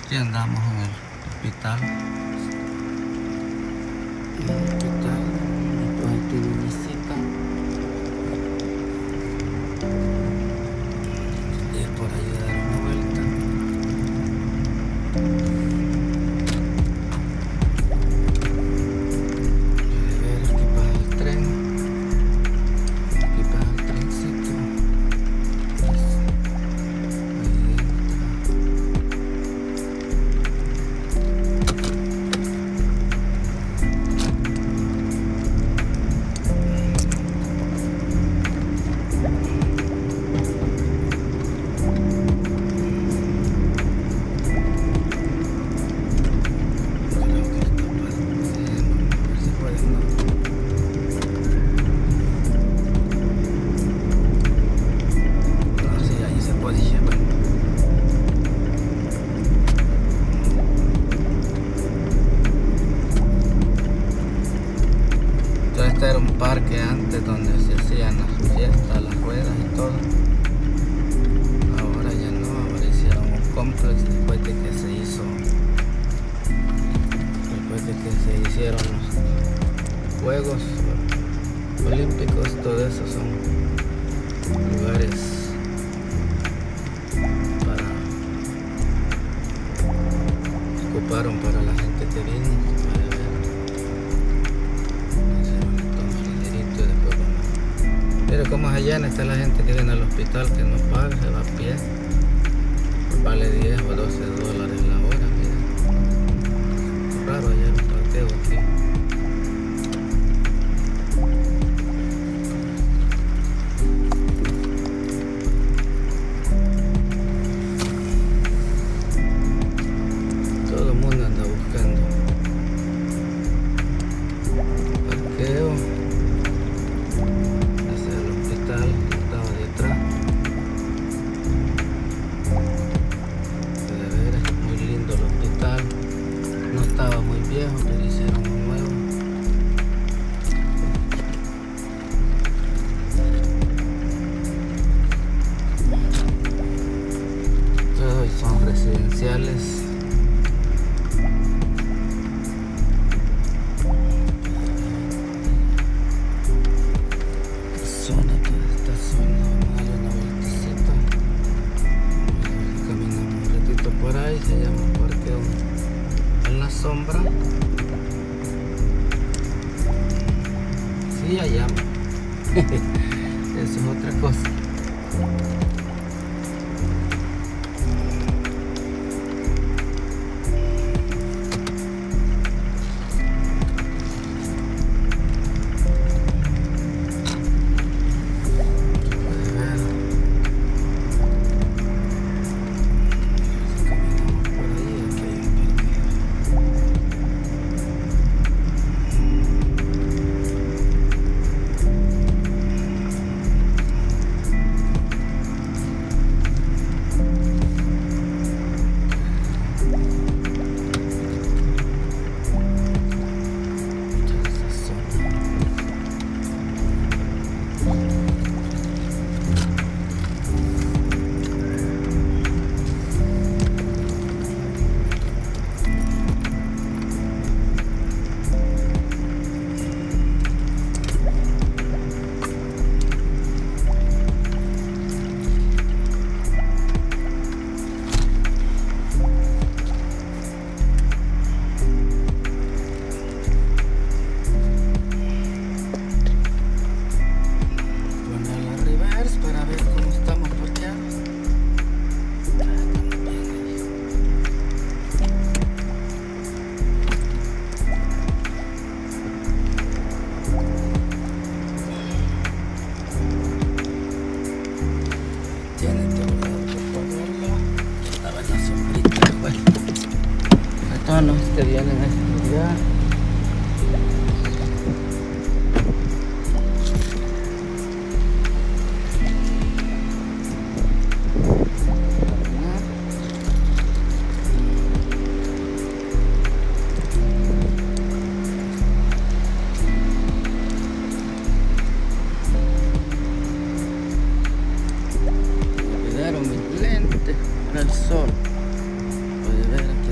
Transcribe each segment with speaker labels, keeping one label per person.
Speaker 1: Aquí andamos en el hospital. En el hospital, después tiene una cita. Y es por ahí a dar una vuelta. A ver, aquí pasa el tren. Aquí pasa el trencito. Este era un parque antes donde se hacían las fiestas, las ruedas y todo. Ahora ya no, ahora hicieron un complex después de que se hicieron los Juegos Olímpicos. Todo eso son lugares ocuparon para la gente que vino. Pero como allá está la gente que viene al hospital que no paga, se va a pie, vale 10 o 12 dólares la hora. Mira, raro allá un parqueo aquí. Todo el mundo anda buscando parqueo. Estaba detrás. De ver, es muy lindo el hospital. No estaba muy viejo, pero hicieron un nuevo. Todos son residenciales. Por ahí se llama parqueo en la sombra. Sí, allá. Eso es otra cosa. Todos los que vienen a estudiar. Me olvidaron mis lentes para el sol. Puede ver aquí.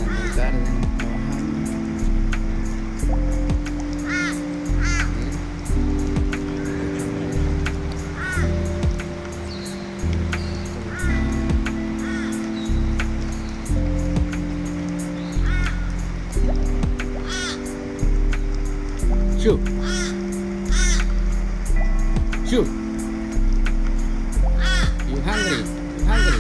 Speaker 1: Shoo. Shoo. You hungry? You hungry?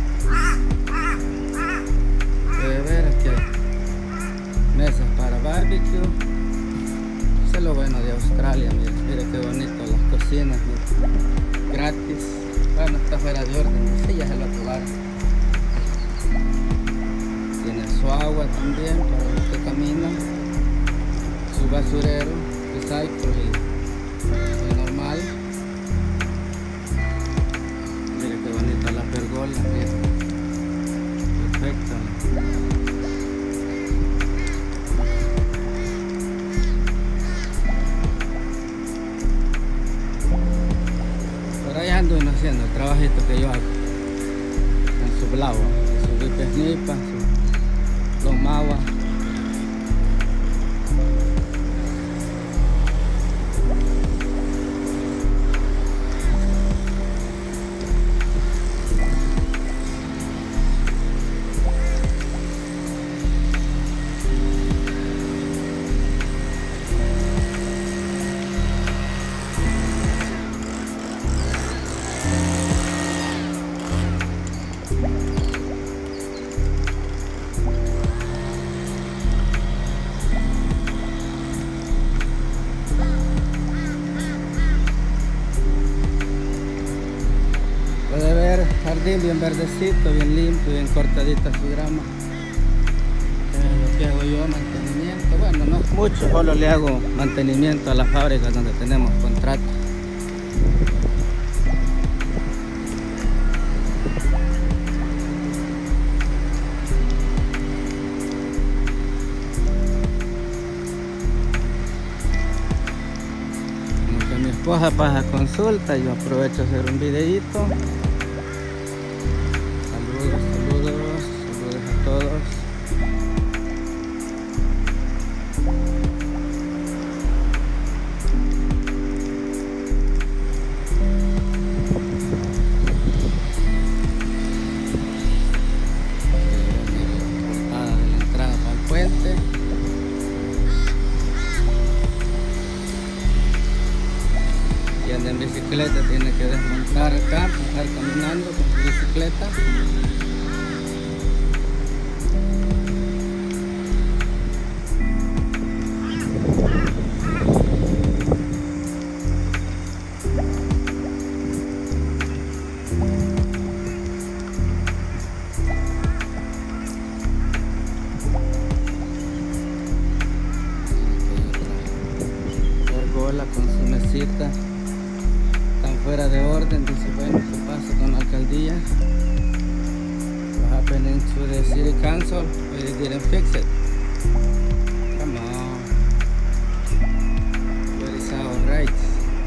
Speaker 1: Puede ver, aquí hay mesas para barbecue. Eso es lo bueno de Australia, mire qué bonito las cocinas, mire. Gratis. Bueno, está fuera de orden, sí, ya se lo acabaron. Tiene su agua también para los que caminan, su basurero, recycle y normal. Mire qué bonita la pergola, mire. Perfecto. Por ahí ando uno haciendo el trabajito que yo hago en su blauo, su vipesnipa, su lomawa. Puede ver jardín bien verdecito, bien limpio, bien cortadita su grama. Lo que hago yo, mantenimiento. Bueno, no es mucho, solo le hago mantenimiento a las fábricas donde tenemos contrato. Como que mi esposa pasa consulta, yo aprovecho a hacer un videíto. Saludos a todos. Portada de la entrada para el puente. Si anda en bicicleta tiene que desmontar acá, pasar caminando con su bicicleta. Con su mesita, están fuera de orden. Dice, bueno, ¿qué pasa con la alcaldía? What happened to the city council? They didn't fix it. Come on, where is our rights?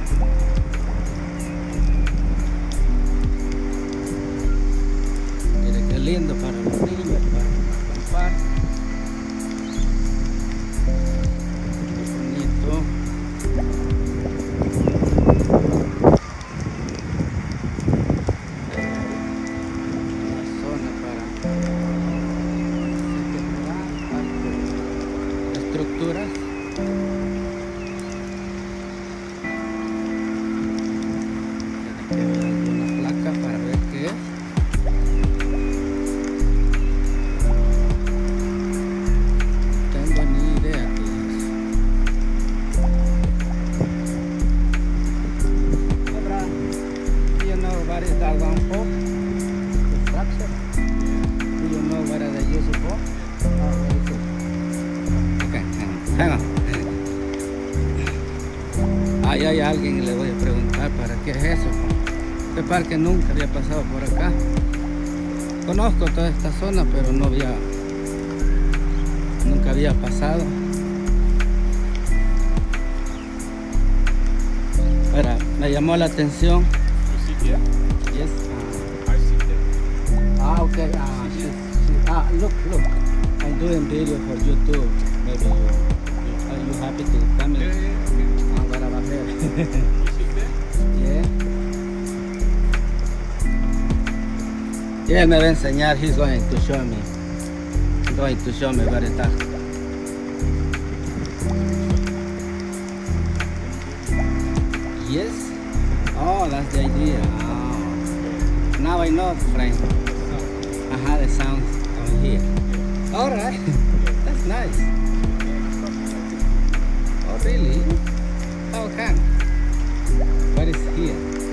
Speaker 1: Mire qué lindo para los niños, para acampar. Estructuras. Tiene que ver alguna placa para ver qué es. No tengo ni idea qué es. Do you know what is that one for? The structure? Do you know what are they used for? What is it? Ahí hay alguien y le voy a preguntar para qué es eso. Este parque nunca había pasado por acá. Conozco toda esta zona, pero nunca había pasado. Espera, me llamó la atención. Yes. Okay. Look. I'm doing video for YouTube. Maybe are you happy to come in? What about here? Yeah. Y él me va a enseñar. He's going to show me. Where está. Yes? Oh, that's the idea. Oh. Now I know, friend. I had the sound on here. All right. That's nice. Oh, really? How come? What is here?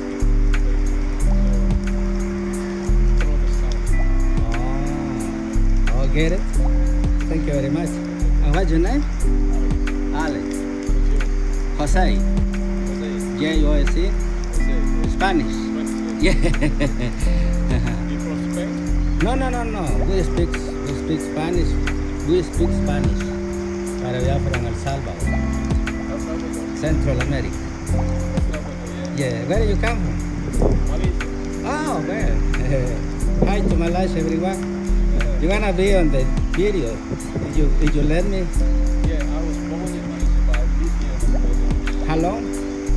Speaker 1: Oh, get it? Thank you very much. And what's your name? Alex. Jose. J-O-S-E? Spanish. Yeah.
Speaker 2: You from Spain?
Speaker 1: No. We speak Spanish. We speak Spanish. But we are from El Salvador.
Speaker 2: El Salvador.
Speaker 1: Central America.
Speaker 2: El Salvador, yeah.
Speaker 1: Yeah. Where do you come from?
Speaker 2: Malaysia.
Speaker 1: Oh, well. Hi to Malaysia, everyone. You're gonna be on the video. Did you let me?
Speaker 2: Yeah, I was born in Malaysia, but I lived here for more than
Speaker 1: How long?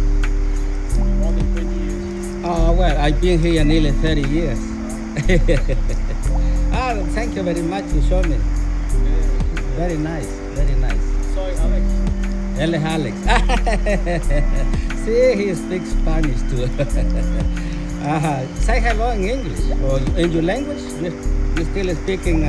Speaker 2: 20 years.
Speaker 1: Oh, well, I've been here nearly 30 years. Oh, thank you very much for showing me.
Speaker 2: Yeah.
Speaker 1: Very nice, very nice.
Speaker 2: Soy Alex.
Speaker 1: Él es Alex. See, he speaks Spanish too. Say hello in English or in your language. You still speaking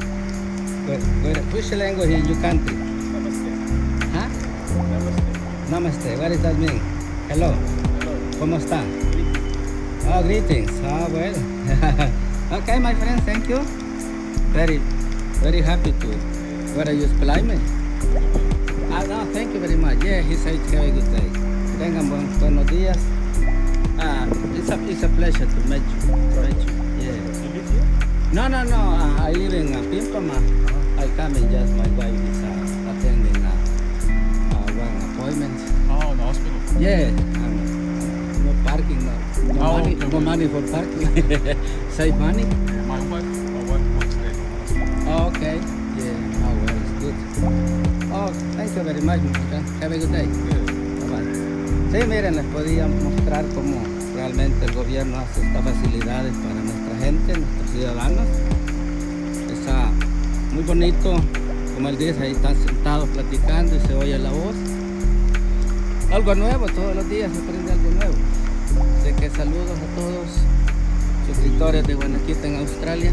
Speaker 1: which language in your country?
Speaker 2: Namaste.
Speaker 1: Huh?
Speaker 2: Namaste.
Speaker 1: Namaste. What does that mean? Hello.
Speaker 2: Hello.
Speaker 1: ¿Cómo está? Oh, greetings. Oh, well. Okay, my friend, thank you. Very happy to. Whether you explain me. No, thank you very much. Yeah, he said have a good day. Tengan buenos días. It's a pleasure to meet you. Yeah.
Speaker 2: You live here?
Speaker 1: No. I live in Pimpama. I come in just my wife is attending one appointment.
Speaker 2: Oh, the hospital.
Speaker 1: Yeah. No parking. No money for parking. Save money.
Speaker 2: My wife works there.
Speaker 1: Oh, okay. Yeah. Oh, well, it's good. Oh, thank you very much, my friend. Have a good day. Bye-bye. Sí, miren, les podía mostrar cómo realmente el gobierno hace estas facilidades para nuestra gente, nuestros ciudadanos. Está muy bonito, como él dice, ahí están sentados platicando y se oye la voz. Algo nuevo, todos los días se aprende algo nuevo. Así que saludos a todos suscriptores de Guanaquita en Australia.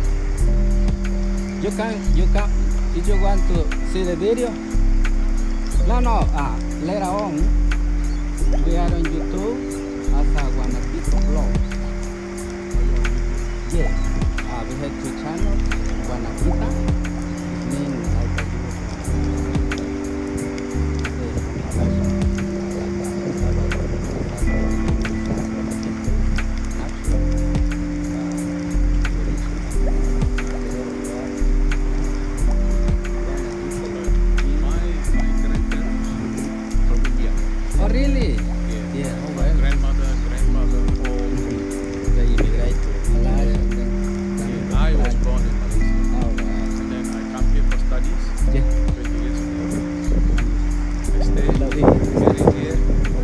Speaker 1: If you want to see the video, later on, we are on YouTube as a Guanaquita vlog. Yeah, we have two channels, Guanaquita, Oh, really? Yeah. Oh,
Speaker 2: My
Speaker 1: well.
Speaker 2: grandmother, all.
Speaker 1: They immigrate to Malaya and then
Speaker 2: I was born in Malaysia.
Speaker 1: Oh, wow.
Speaker 2: And then I come here for studies
Speaker 1: Yeah.
Speaker 2: 20 years ago. I stayed
Speaker 1: Lovely.
Speaker 2: married here.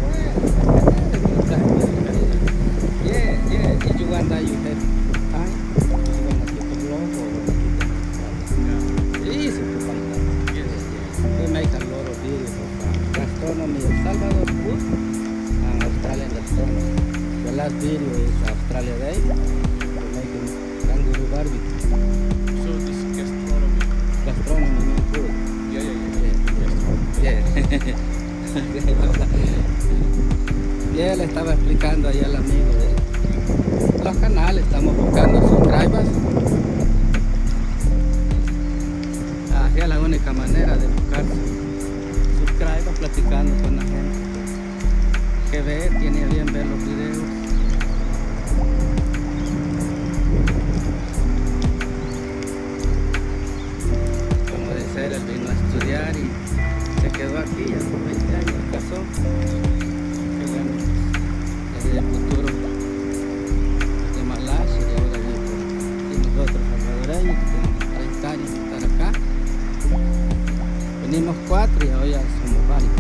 Speaker 1: Yeah. If you want that, you have time. If you want to keep a vlog or keep it
Speaker 2: Yeah.
Speaker 1: easy to find out.
Speaker 2: Yes.
Speaker 1: We make a lot of videos of gastronomy, El Salvador food, and Australian gastronomy. The last video is Australia Day. We're making kangaroo barbecue.
Speaker 2: So this gastronomy.
Speaker 1: Gastronomy, no food.
Speaker 2: Yeah.
Speaker 1: Yeah, le estaba explicando ahí al amigo de los canales, estamos buscando subscribers. Así es la única manera de buscar subscribers, platicando con la gente que ve, tiene bien ver los videos. Como dice él vino a estudiar y se quedó aquí ya por 20 años, casó. Qué bueno, desde el futuro de Malasia y ahora y nosotros salvadoreños que tenemos 30 años de estar acá. Venimos 4 y ahora ya somos varios.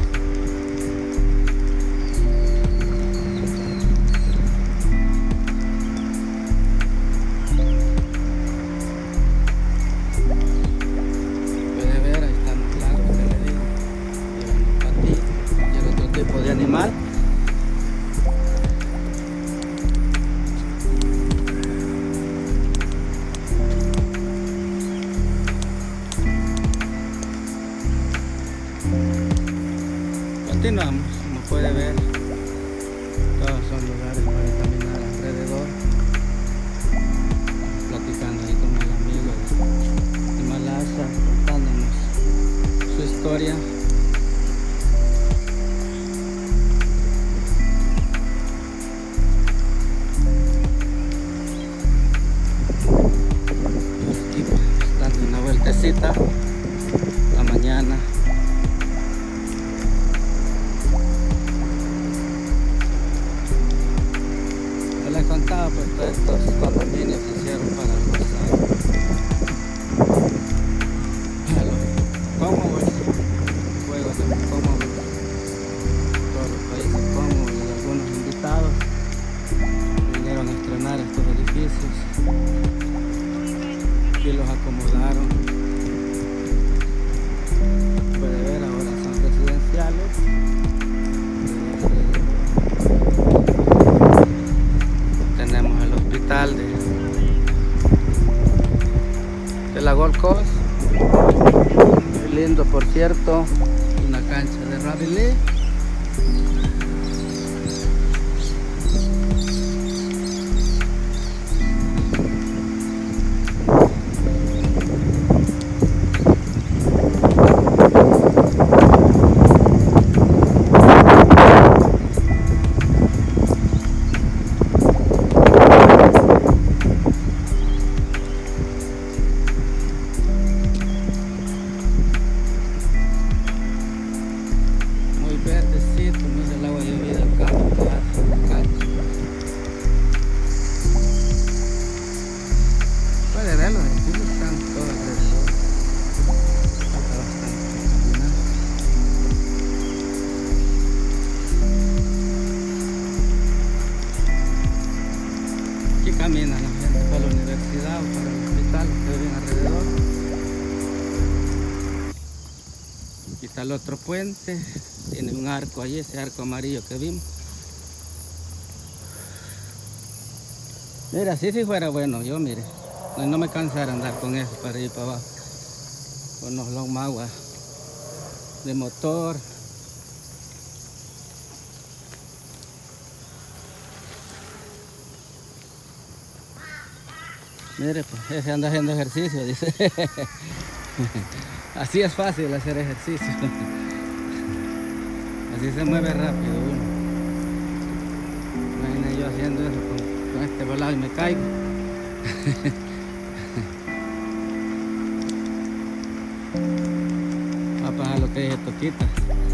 Speaker 1: Puede ver, ahí están los lagos que le digo. Y los patitos, y el otro tipo de animal. continuamos, como puede ver, todos son lugares para caminar alrededor, platicando ahí con el amigo de Malasa, contándonos su historia. Dando una vueltecita la mañana. Yo les contaba, pues todos estos condominios se hicieron para los Commonwealth, juegos de Commonwealth, todos los países Commonwealth, y algunos invitados vinieron a estrenar estos edificios. Aquí los acomodaron. Puede ver, ahora son residenciales. Tenemos el hospital de la Gold Coast. Muy lindo, por cierto. Una cancha de rugby league. Verdecito, mira el agua de vida, el campo, cancha. Puede verlo, los edificios están todos alrededor. Falta bastante caminar. Aquí camina la gente para la universidad o para el hospital que viven alrededor. Aquí está el otro puente. Tiene un arco allí, ese arco amarillo que vimos. Mira, si fuera bueno, yo mire, no me cansara andar con eso para ir para abajo. Con los longmaguas de motor. Mire, pues ese anda haciendo ejercicio, dice. Así es fácil hacer ejercicio. Así se mueve rápido uno. Imagínate yo haciendo eso con este volado y me caigo. Va a pasar lo que dije Toquita.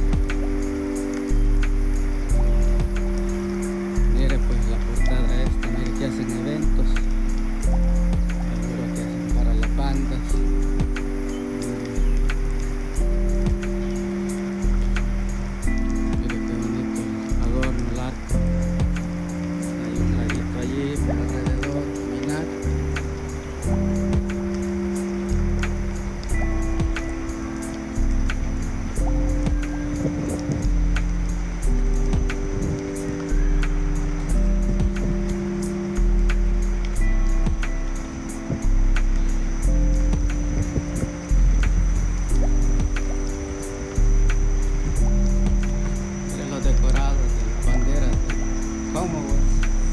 Speaker 1: Mire pues la portada esta, mire que hacen eventos. Seguro que hacen para las bandas. Decorados de las banderas de Commonwealth.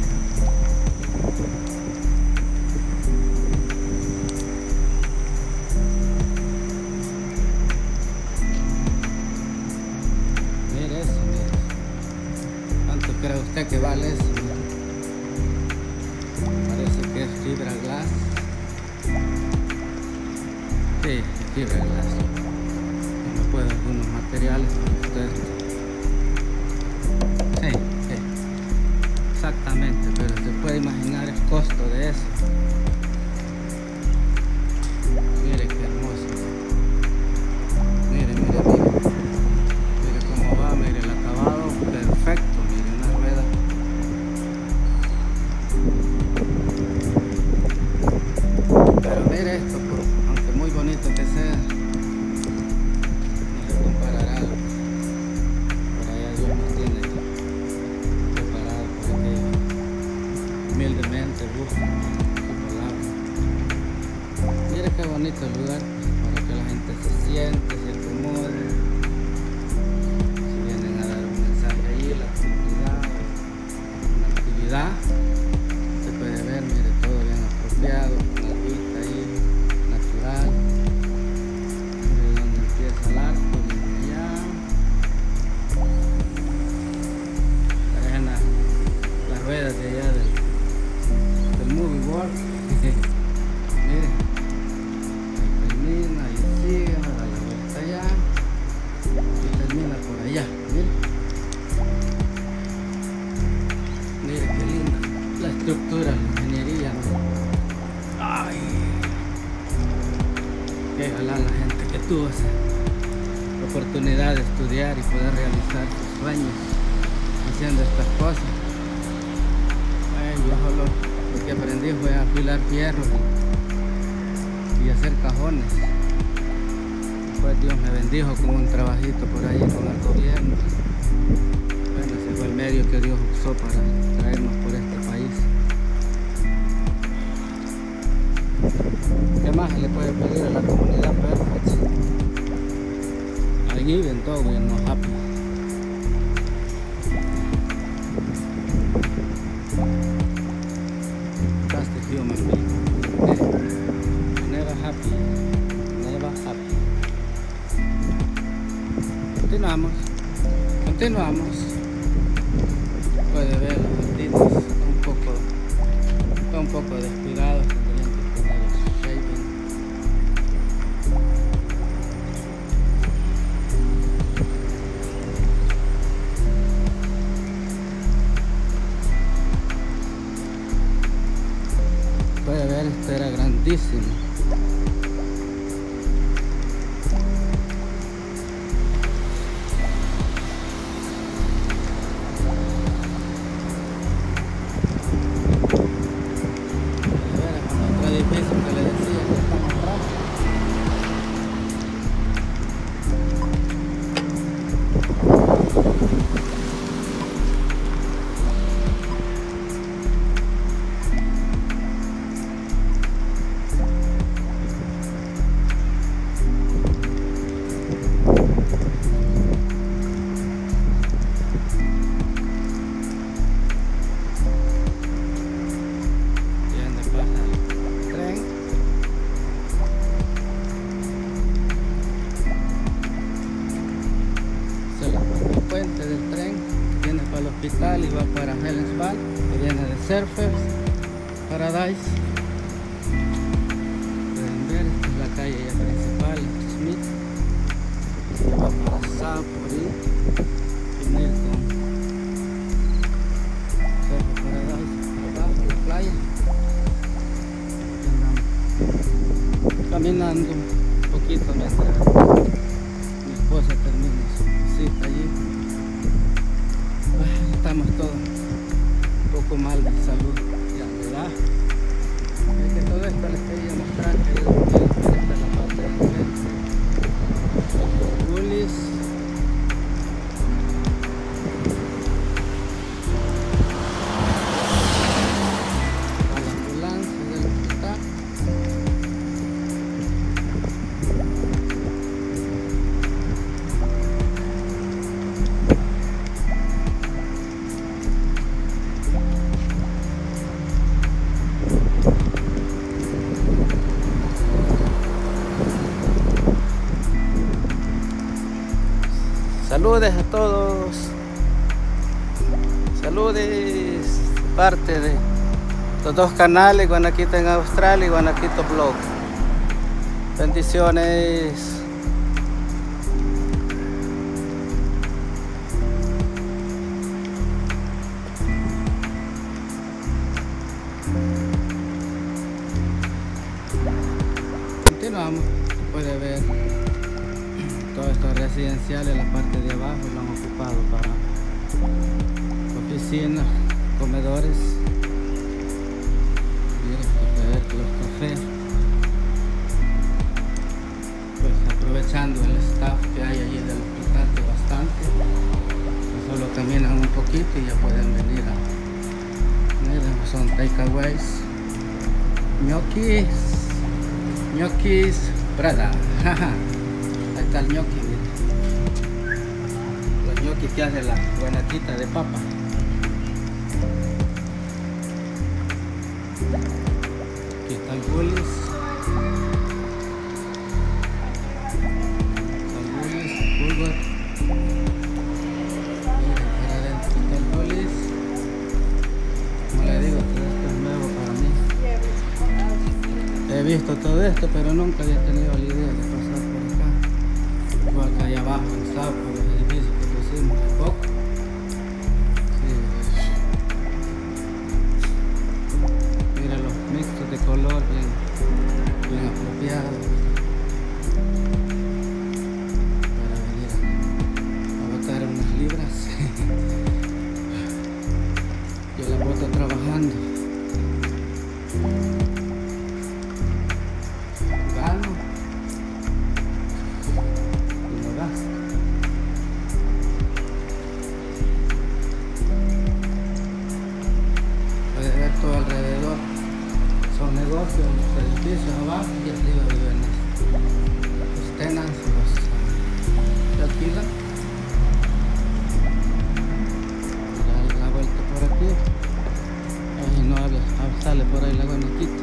Speaker 1: Mire eso, mire. ¿Cuánto cree usted que vale eso? Mire. Parece que es fibra glass. Sí, fibra glass. No puedo algunos materiales para ustedes. Sí, exactamente, pero se puede imaginar el costo de eso. Mire qué hermoso. Mire cómo va, mire el acabado perfecto, mire una rueda. Pero mire esto, aunque muy bonito que sea, no se comparará. Por allá Dios nos tiene preparado para que humildemente busquen su palabra. Mire qué bonito el lugar para que la gente se siente, se acomode. Si vienen a dar humedad. Se puede ver, mire, todo bien apropiado, con agüita ahí, natural. Mire donde empieza el arco, mire allá. Parecen las ruedas de allá del movie world. Mire, ahí termina, ahí sigue, ahora da la vuelta allá y termina por allá. Mire, mire qué linda la estructura, la ingeniería, ¿no? Ay, qué galán la gente que tuvo esa oportunidad de estudiar y poder realizar sus sueños haciendo estas cosas. Ay, yo solo lo que aprendí fue a afilar fierros y hacer cajones. Después Dios me bendijo con un trabajito por ahí con el gobierno. Bueno, ese fue el medio que Dios usó para traernos por este país. ¿Qué más le puede pedir a la comunidad Perfect? I even though we are not happy. That's the human being. Never happy. Never happy. Continuamos. Puede ver los malditos un poco descuidados, tendrían que tener el shaving. Puede ver, esto era grandísimo. Del tren viene para el hospital y va para Helensville, que viene de Surfers Paradise. Pueden ver, esta es la calle ya principal, Smith, que va para Sapori y Milton. Surfers Paradise, abajo la playa. Andamos caminando un poquito mientras mi esposa termina su visita allí. Estamos todos un poco mal de salud, ya, ¿verdad? Es que todo esto les quería mostrar que esta es la parte de enfrente. Bullies. A la ambulancia del hospital. Saludes a todos, saludes, parte de los dos canales, Guanaquito en Australia y Guanaquito Blog. Bendiciones. Continuamos, puede ver. Todos estos residenciales, la parte de abajo lo han ocupado para oficinas, comedores. Miren, puede ver los cafés. Pues aprovechando el staff que hay allí del hospital, que bastante. Solo caminan un poquito y ya pueden venir a... Miren, son takeaways. Ñoquis, Prada. Ahí está el ñoqui, los ñoquis que hace la guanaquita de papa. Aquí está el Bullis. Bulwark. Miren, para adentro está el Bullis. Como le digo, todo esto es nuevo para mí. He visto todo esto, pero nunca había tenido la idea de pasar por acá. Igual que allá abajo en Sao, por los edificios que pusimos hace poco. Sí. Mira los mixtos de color bien apropiados. Para venir a botar unas libras. Yo las boto trabajando. Gano y no gasto. Puede ver todo alrededor. Son negocios, los edificios abajo y arriba viven los tenants, los que alquilan. Dar la vuelta por aquí. Ahí no sale por ahí la guanaquita.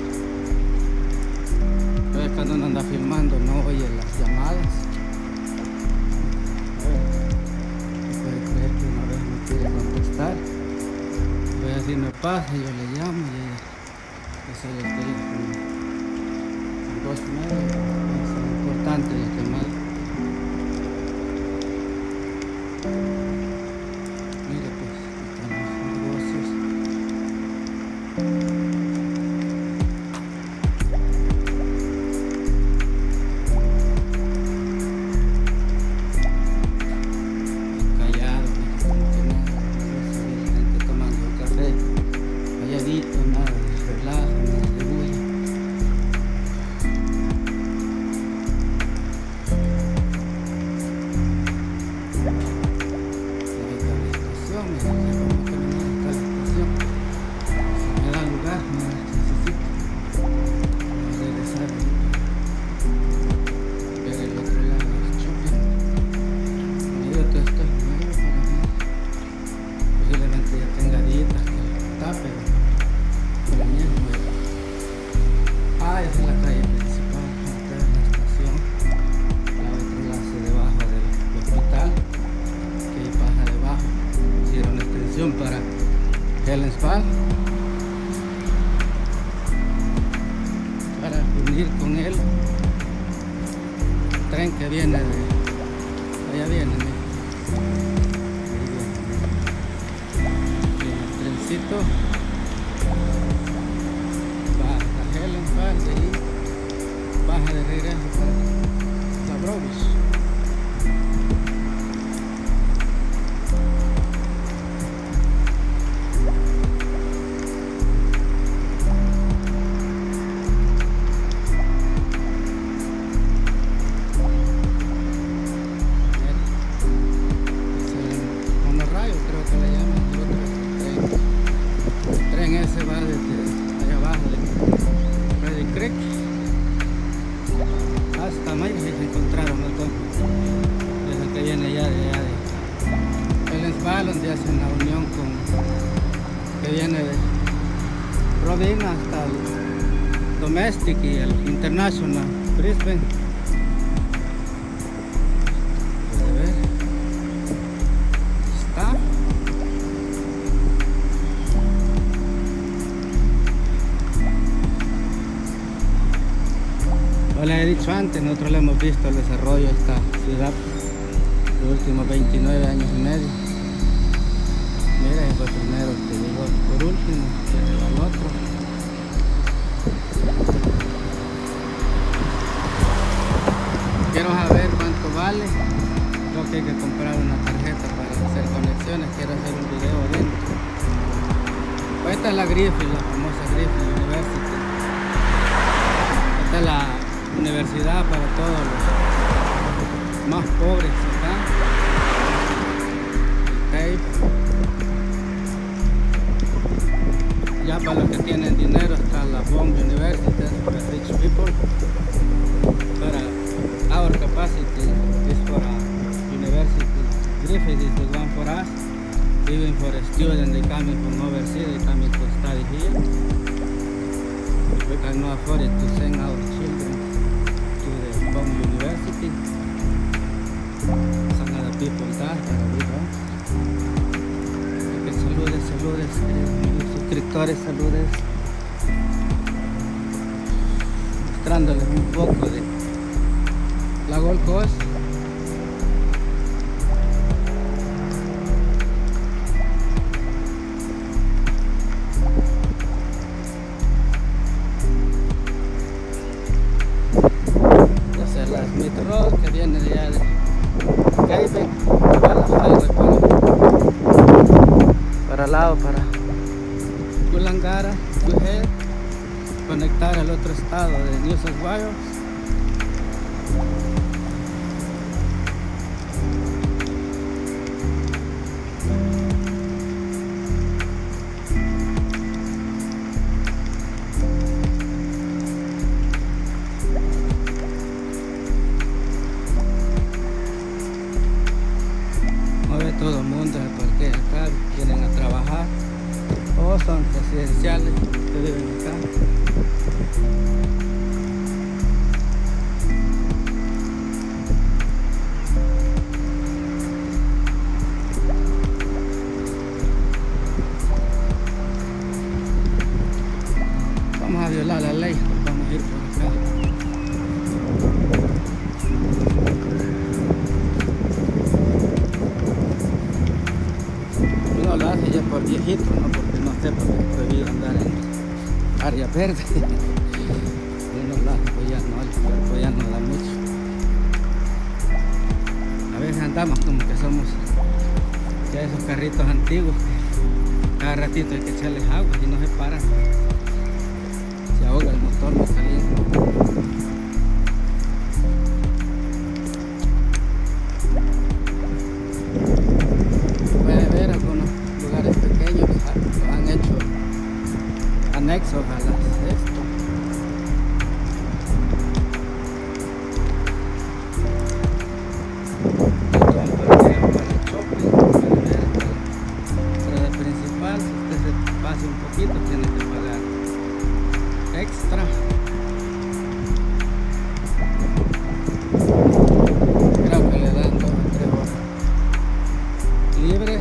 Speaker 1: Cuando uno anda filmando no oye las llamadas. Puede creer que una vez me quiere contestar. Voy a decir me pasa, yo le llamo y le sale el teléfono en voz media. Es importante la llamada. Mire pues, están los negocios. Nada de relajo, nada de bulla. Ahí está la estación, ya vamos a caminar hasta la estación. Si me da lugar, me necesito. Vamos a regresar a ver el otro lado del shopping. Como digo, todo esto es nuevo para mí. Posiblemente ya tenga días que está, pero la mía es nueva. Esa es la calle principal, esta es la estación. La otra la hace debajo del hospital, que ahí pasa debajo. Hicieron extensión para Helensvall, para unir con el tren que viene de allá viene, mira. Viene el trencito. De ahí baja de regreso para la Brovis. Es el monorrayo, creo que le llaman, el otro tren. El tren ese va desde allá abajo de Ready Creek hasta Mayra, y se encontraron los dos. Desde que viene ya de Helensvall, donde hacen la unión con que viene de Robin hasta el Domestic y el International Brisbane. Puede ver, está. Como les he dicho antes, nosotros le hemos visto el desarrollo de esta ciudad los últimos 29 años y medio. Mira, fue primero que llegó por último, que llegó al otro. Quiero saber cuánto vale. Creo que hay que comprar una tarjeta para hacer conexiones. Quiero hacer un video dentro. Pues esta es la Griffith, la famosa Griffith University. Esta es la universidad para todos los más pobres acá. Ya para los que tienen dinero está la Bond University for rich people. But our capacity is for a university. Griffith is the one for us. Even for a student, they coming from overseas, they coming to study here. we cannot afford it to send our children to the home university. Some other people that, but we don't. Saludes, queridos suscriptores, saludes. Mostrándoles un poco de la Gold Coast. Esa es la Smith Road que viene de allá de Cape para la highway para el lado, para Kulangara, Phuket, conectar al otro estado de New South Wales. Todo el mundo del parque acá vienen a trabajar o son residenciales que viven acá. Vamos a violar la ley, vamos a ir por acá. Lo hace ya por viejito, no porque no sepa que es prohibido andar en área verde. Uno lo hace, pues ya no, el cuerpo ya no da mucho. A veces andamos como que somos ya esos carritos antiguos que cada ratito hay que echarles agua y no se paran. Se ahoga el motor muy caliente. Anexos a las esto. Pero de principal, si usted se pase un poquito, tiene que pagar extra. Creo que le dan 2 o 3 horas libre.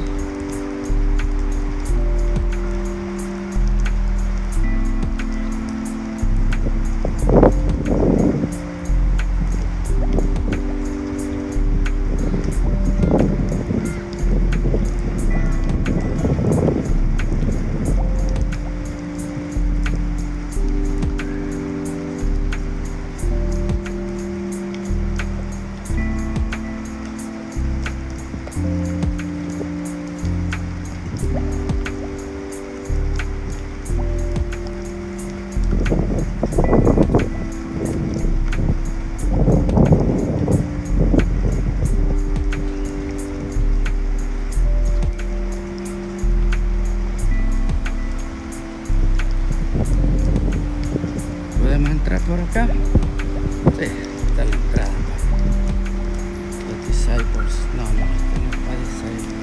Speaker 1: ¿Podemos entrar por acá? Sí, está la entrada. Los Disciples. No, este no es para Disciples.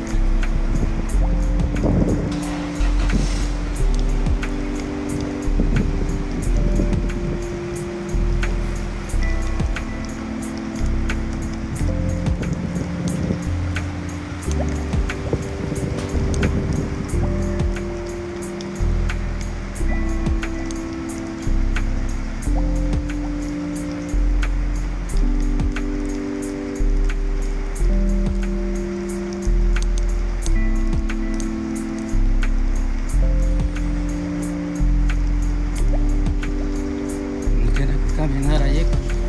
Speaker 1: Caminar allí,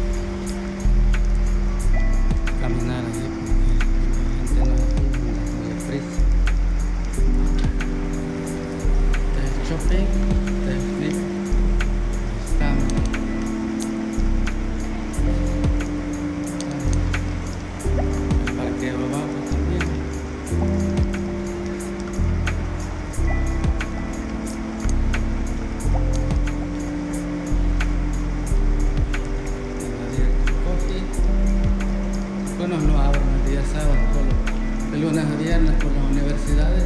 Speaker 1: porque la gente no tiene prisa. El shopping, el flip, estamos. El parqueo abajo también. Algunos no abren el día sábado, solo de lunes a viernes por las universidades.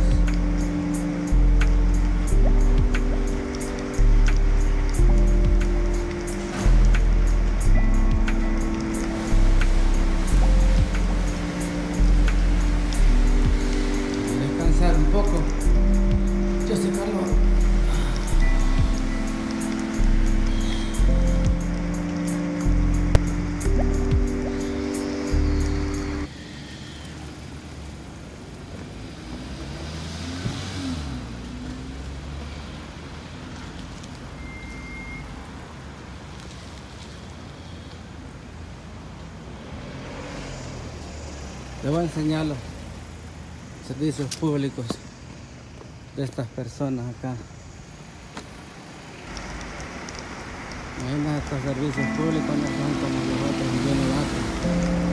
Speaker 1: Les voy a enseñar los servicios públicos de estas personas acá. Imagínate, estos servicios públicos no son como los otros en Guanajuato.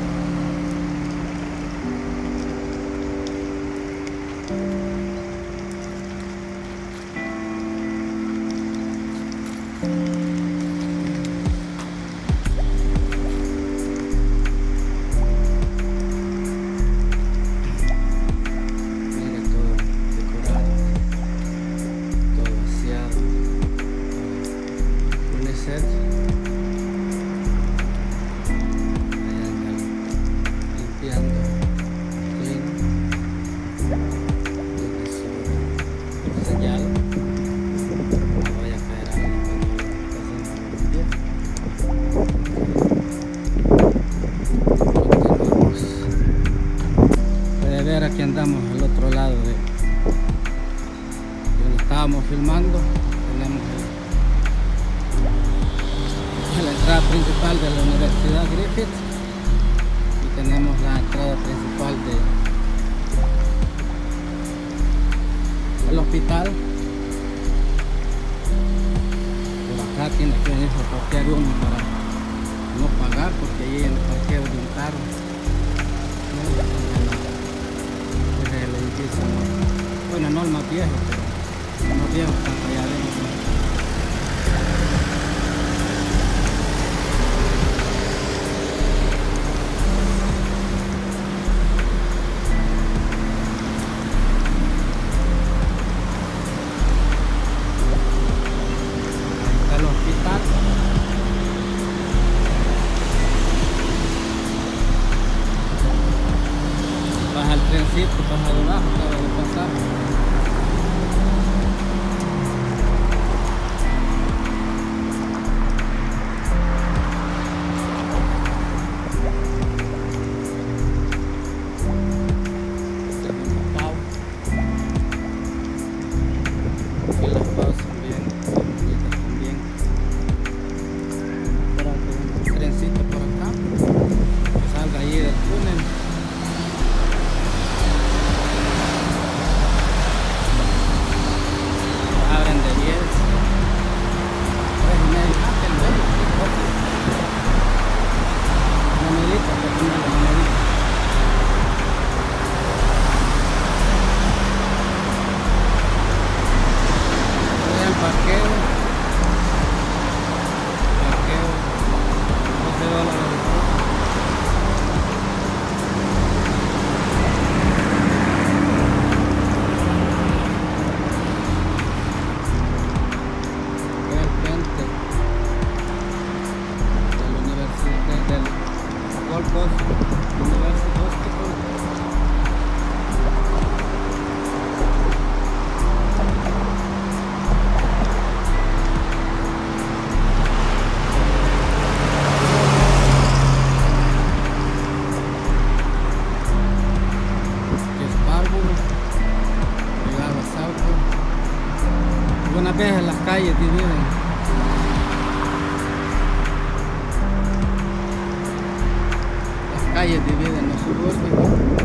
Speaker 1: Aquí andamos al otro lado de donde estábamos filmando. Tenemos la entrada principal de la Universidad Griffith y tenemos la entrada principal del hospital. Por acá tiene que venir a parquear uno para no pagar, porque ahí en el parqueo de un carro. El edificio, bueno, no el más viejo, pero el más viejo está allá adentro. Ahí está el hospital. Baja el trencito, baja de abajo, acaba de pasar. Aquí las pausas son bien bonitas también. Por acá, un trencito por acá, que salga ahí del túnel. Abren de 10, 3:30, una medita, una medita. Voy al parqueo, $12. Algunas veces las calles dividen. Las calles dividen los suburbios.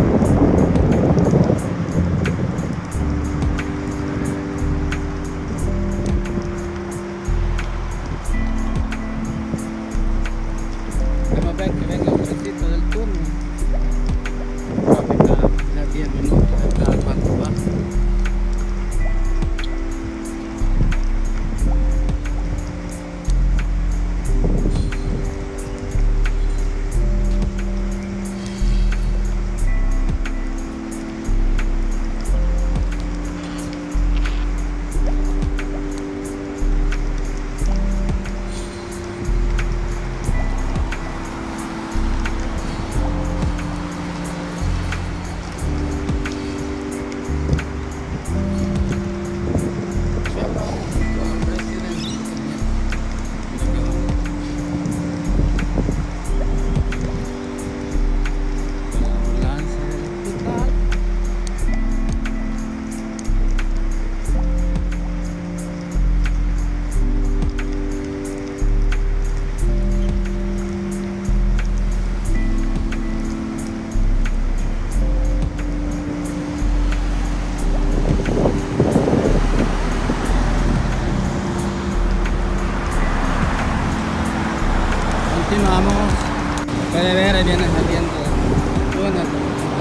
Speaker 1: Vamos a ver que venga el trencito del turno. Cada 10 minutos, cada 4 va. Puede ver, ahí viene saliendo el túnel.